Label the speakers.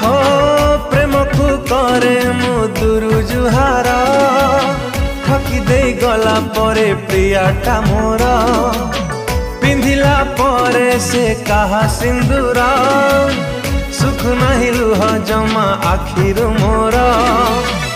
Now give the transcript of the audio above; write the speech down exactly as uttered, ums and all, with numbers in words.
Speaker 1: ओ प्रेम को करे मु दुरु जुहार ठकी दे गला परे प्रियाटा मोर पिंधिला परे से कहा सिंदूर सुख नहीं लुह जमा आखिर मोर